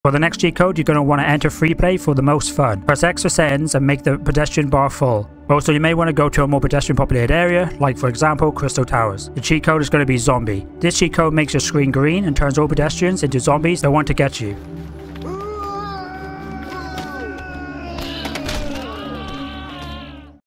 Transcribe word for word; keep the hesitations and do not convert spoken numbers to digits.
For the next cheat code, you're going to want to enter free play for the most fun. Press X for settings and make the pedestrian bar full. Also, you may want to go to a more pedestrian populated area, like for example, Crystal Towers. The cheat code is going to be zombie. This cheat code makes your screen green and turns all pedestrians into zombies that want to get you.